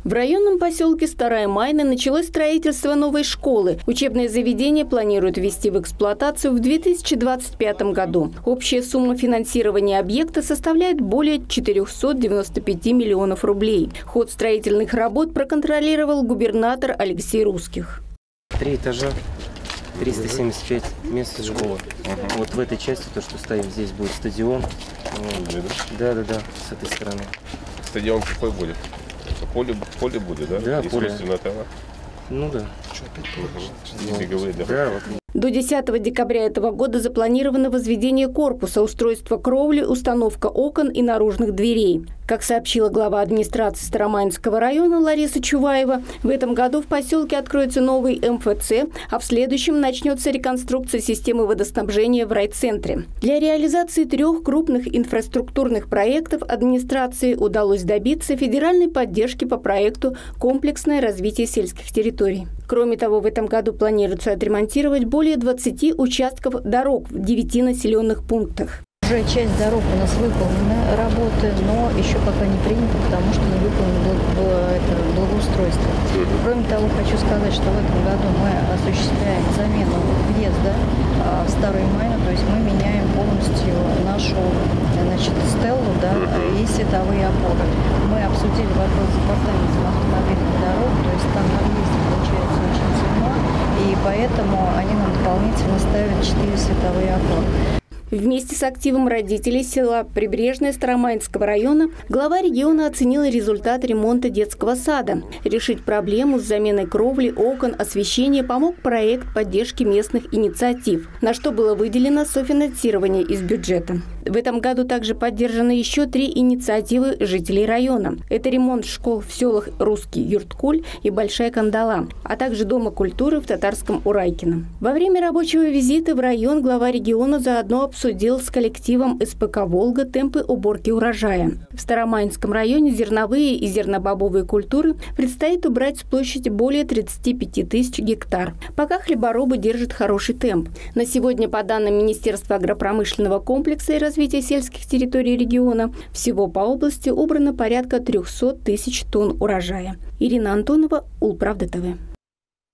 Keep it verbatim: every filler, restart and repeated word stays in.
В районном поселке Старая Майна началось строительство новой школы. Учебное заведение планируют ввести в эксплуатацию в две тысячи двадцать пятом году. Общая сумма финансирования объекта составляет более четырёхсот девяноста пяти миллионов рублей. Ход строительных работ проконтролировал губернатор Алексей Русских. Три этажа, триста семьдесят пять мест школы. Угу. Вот в этой части, то, что стоим, здесь будет стадион. Да, да, да, с этой стороны. Стадион какой будет? Поле, поле будет, да? Да, поле. Ну да. Угу. Беговые, да? Да, вот. До десятого декабря этого года запланировано возведение корпуса, устройство кровли, установка окон и наружных дверей. Как сообщила глава администрации Старомайнского района Лариса Чуваева, в этом году в поселке откроется новый эм эф цэ, а в следующем начнется реконструкция системы водоснабжения в райцентре. Для реализации трех крупных инфраструктурных проектов администрации удалось добиться федеральной поддержки по проекту «Комплексное развитие сельских территорий». Кроме того, в этом году планируется отремонтировать более двадцати участков дорог в девяти населенных пунктах. Уже часть дорог у нас выполнена, работы, но еще пока не принято, потому что не выполнено благоустройство. Кроме того, хочу сказать, что в этом году мы осуществляем замену въезда в Старую Майну, то есть мы меняем полностью нашу, значит, стеллу, да, и световые опоры. Мы обсудили вопрос с департаментом автомобильных дорог, то есть там на въезде получается очень темно, и поэтому они нам дополнительно ставят четыре световые опоры. Вместе с активом родителей села Прибрежное Старомайнского района глава региона оценила результат ремонта детского сада. Решить проблему с заменой кровли, окон, освещения помог проект поддержки местных инициатив, на что было выделено софинансирование из бюджета. В этом году также поддержаны еще три инициативы жителей района. Это ремонт школ в селах Русский Юрткуль и Большая Кандала, а также Дома культуры в Татарском Урайкино. Во время рабочего визита в район глава региона заодно обсудил с коллективом эс пэ ка «Волга» темпы уборки урожая. В Старомайнском районе зерновые и зернобобовые культуры предстоит убрать с площади более тридцати пяти тысяч гектар. Пока хлеборобы держат хороший темп. На сегодня, по данным Министерства агропромышленного комплекса и развития сельских территорий региона, всего по области убрано порядка трёхсот тысяч тонн урожая. Ирина Антонова, Улправда тэ вэ.